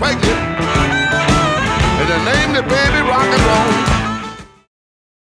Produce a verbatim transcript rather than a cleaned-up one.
crank it. And they named the baby rock and roll.